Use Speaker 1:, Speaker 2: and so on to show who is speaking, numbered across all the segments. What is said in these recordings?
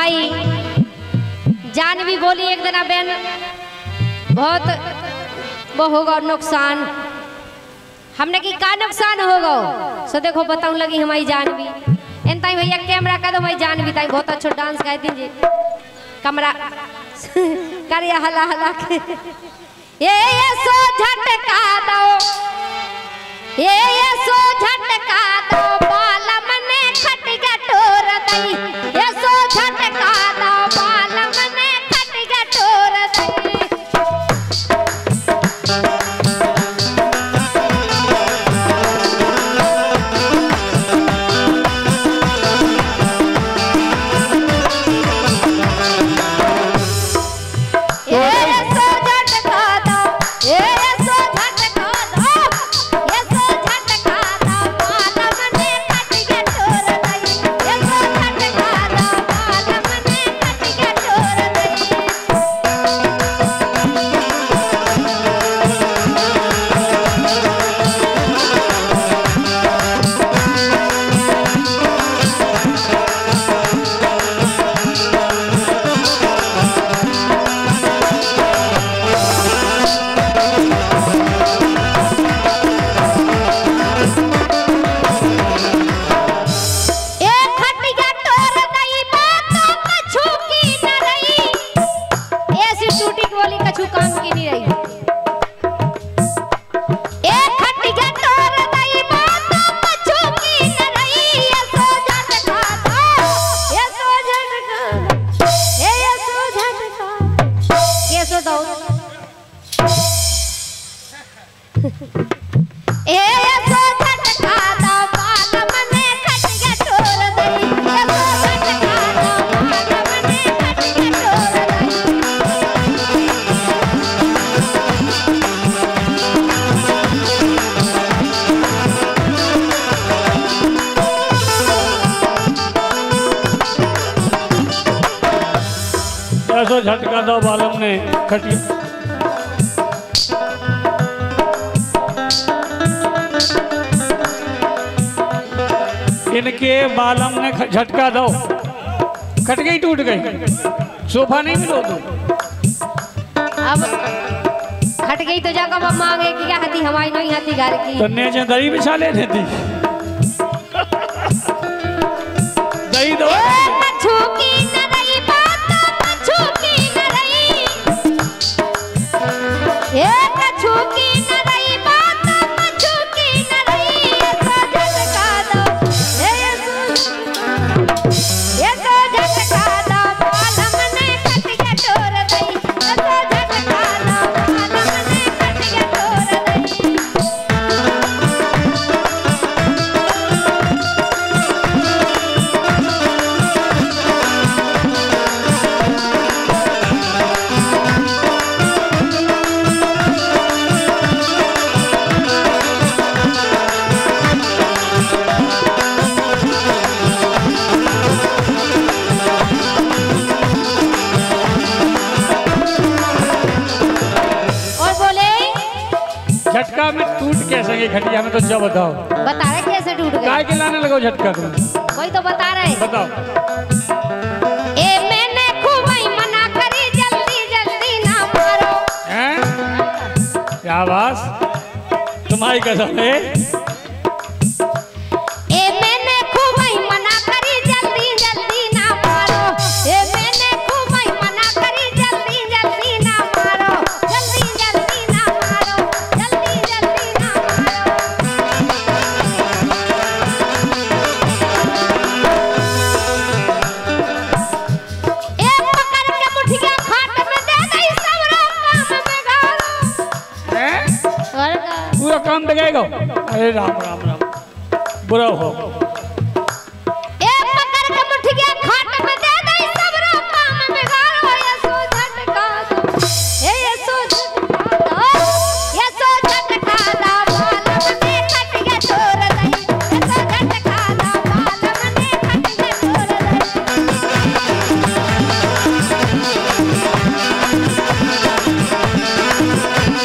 Speaker 1: हमारी जानवी बोली एक दिन बहन बहुत वो होगा नुकसान। हमने की का नुकसान होगा सो देखो बताऊं लगी हमारी जानवी इन ताई भैया कैमरा का दो हमारी जानवी ताई बहुत अच्छा डांस गाए दीजिए कमरा करिया हला हला के ये सो झटका दो ये सो झटका दो बालम ने खटिया टोर दई ये सो झटका दो बालम ने खटिया टोर दई।
Speaker 2: ऐसा झटका दो बालम ने खटिया इनके बालम ने झटका दो खटिया ही टूट गई सोफा नहीं मिलो तो
Speaker 1: अब हट गई तो जाकर मांगे कि क्या हती हमारी नहीं हती घर की
Speaker 2: तो ने दही बिछा ले देती दही दो झटका में टूट कैसे गई खटिया में तो जब बताओ
Speaker 1: बता रहे कैसे टूट गई
Speaker 2: काय के लाने लगो झटका तुम
Speaker 1: वही तो बता रहे
Speaker 2: बताओ
Speaker 1: ए मैंने खूब ही मना करी जल्दी जल्दी ना मारो
Speaker 2: हैं क्या बात तुम्हारी कसम है
Speaker 1: ए मैंने खूब ही मना करी जल्दी जल्दी ना मारो ए मैंने खूब ही मना करी जल्दी जल्दी ना मारो जल्दी जल्दी ना मारो जल्दी जल्दी ना मारो ए पकड़ के मुठिया खाट में दे दई सबरो काम में गालो
Speaker 2: हैं पूरा काम बिगड़ेगा अरे राम राम राम बुरा हो
Speaker 1: ए पकड़ के मुठिया खाट में दे दई सबरो काम में गालो ये सो झटका दो ये सो झटका दो ये सो झटका दो बालम ने खटिया तोड़ दई ये सो झटका दो बालम ने खटिया तोड़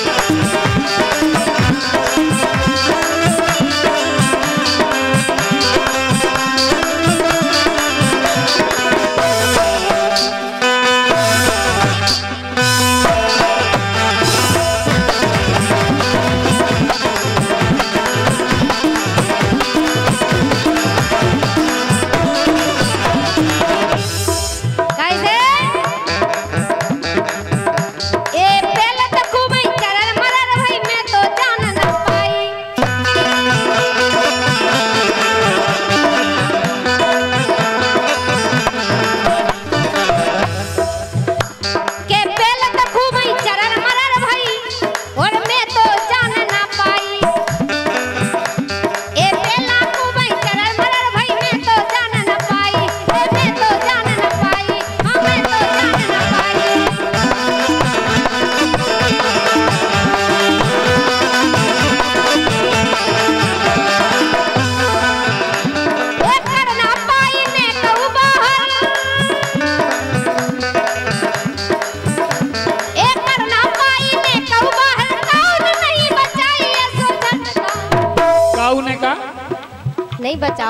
Speaker 1: दई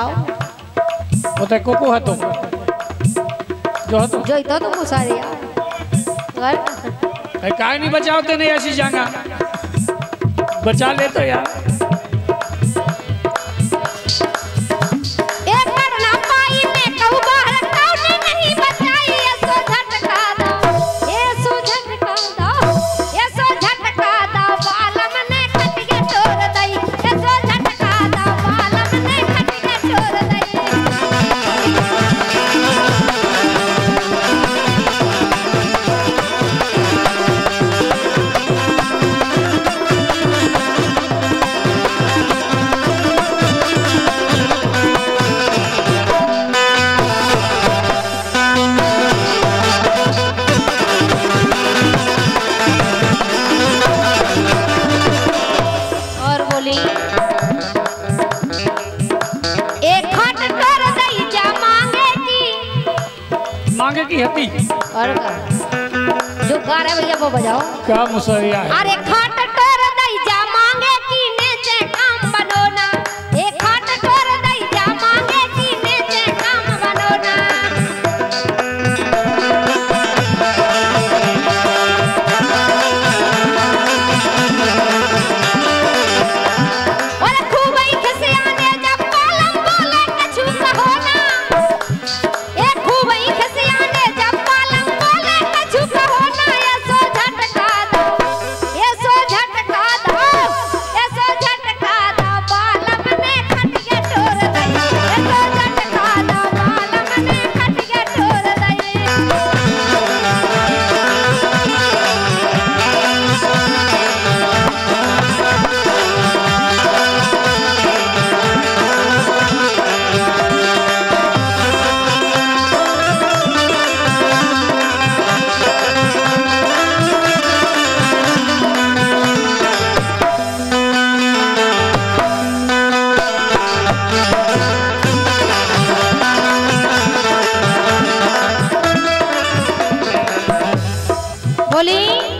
Speaker 1: बचाओ
Speaker 2: होते कोको हतो जो हतो
Speaker 1: जो तो तुम सारे यार
Speaker 2: काय नहीं बचाओते नहीं ऐसी जाना बचा ले तो यार
Speaker 1: एक बार ना पाई ने कहू बाहर ताऊ ने नहीं बचाई ये सो झटका दो ये सो झटका दो ये सो झटका दो बालम ने खटिया तोड़ दई ये सो झटका दो बालम ने खटिया तोड़ दई और बोली एक खट कर दई जा
Speaker 2: मांगे की हती
Speaker 1: और का जो गा रहे भैया वो बजाओ
Speaker 2: क्या मुसरिया है
Speaker 1: अरे खट कर दई जा मांगे की ने से काम बनोना एक खट कर दई जा मांगे की ने से काम बनोना और खूब ही खसियाने जब पालम बोले कछु कहोना एक खूब ही खसियाने जब पालम बोले कछु कहोना ये सो झटका दो ये सो झटका दो ये सो झटका दो पालम ने खटिया तोड़ दई ये सो झटका दो पालम ने खटिया तोड़ दई बोली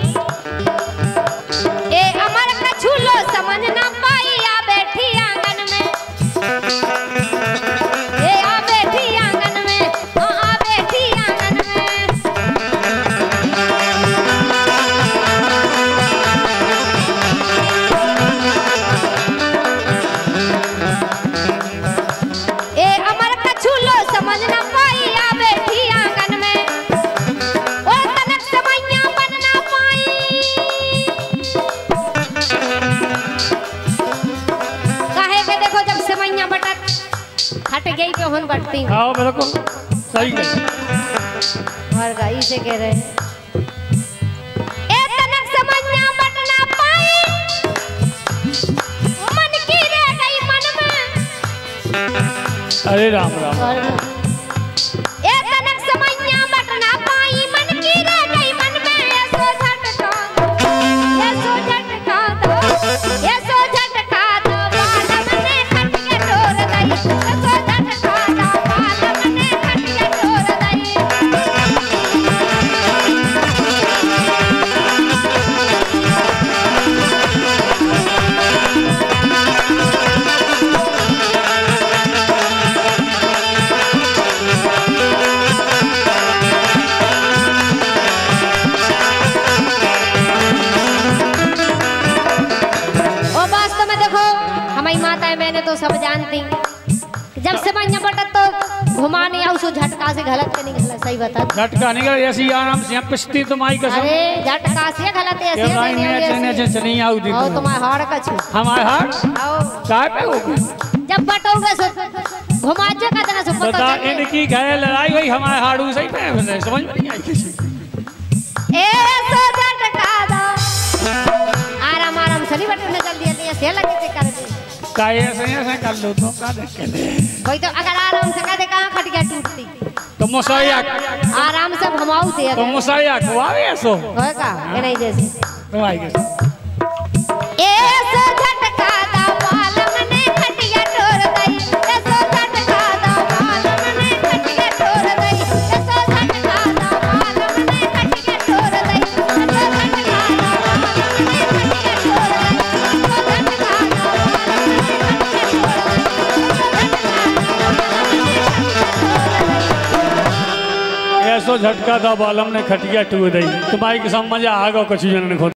Speaker 1: ए अमर कछु लो समझ ना पाई आ बैठी आंगन में ए आ बैठी आंगन में आ बैठी आंगन में ए अमर कछु लो समझ ना पाई आ बैठी आंगन में ओ तनक समैया बन ना पाई काहे के देखो जब समैया बटत हट गई पे हुन बटती
Speaker 2: हाँ बिल्कुल सही है
Speaker 1: और गाई से कह रहे हैं ए तनक समैया बट ना पाई मन की रह गई मन में
Speaker 2: अरे राम राम
Speaker 1: और ए तनक समैया बट ना पाई मन की रह गई मन में ये सो झटका दो ये सो झटका दो ये सो झटका दो बालम ने खटिया तोड़ दई ये सो झटका दो बालम ने खटिया तोड़ दई ओ वास्तव में देखो हमारी माता है मैंने तो सब जानती जब से मैं बटत तो घुमाने आऊ सो झटका से गलत के नहीं गलत सही बता
Speaker 2: झटका नहीं कर ऐसी आराम से यहाँ पिछती तुम्हारी कसम
Speaker 1: अरे झटका से गलत है
Speaker 2: ये भाई ने चने चनी आऊ दी
Speaker 1: ओ तुम्हारे हाड़ का छु
Speaker 2: हमारे हाथ
Speaker 1: आओ
Speaker 2: काय पे हो
Speaker 1: जब बटोगे सो घुमाजे का देना सो
Speaker 2: बता
Speaker 1: पता
Speaker 2: इनकी गए लड़ाई हुई हमारे हाड़ू सही पे समझ में नहीं आई किसी
Speaker 1: ए सो झटका दो आराम आराम से नहीं बटने जल्दी जल्दी ऐसे लगे से कर दे
Speaker 2: काय ऐसे कर लो तो का देख के ले
Speaker 1: कोई तो अगर आराम से कर दे कहां खटिया टूटती
Speaker 2: तो मुसाया
Speaker 1: आराम से घुमाऊ से
Speaker 2: तो मुसाया को आवे ऐसो
Speaker 1: होएगा ये नहीं जैसे
Speaker 2: तो आएगा
Speaker 1: ए सो झटका दा बालम ने खटिया तोड़ दई ए सो झटका दा बालम ने खटिया तोड़ दई ए सो झटका दा बालम ने खटिया तोड़ दई ए सो झटका दा बालम ने खटिया तोड़ दई ए सो झटका दा बालम ने खटिया तोड़ दई ए सो झटका दा
Speaker 2: सो झटका दा बालम ने खटिया टू दई तुम्हारी के सब मजा आ गो कुछ जन ने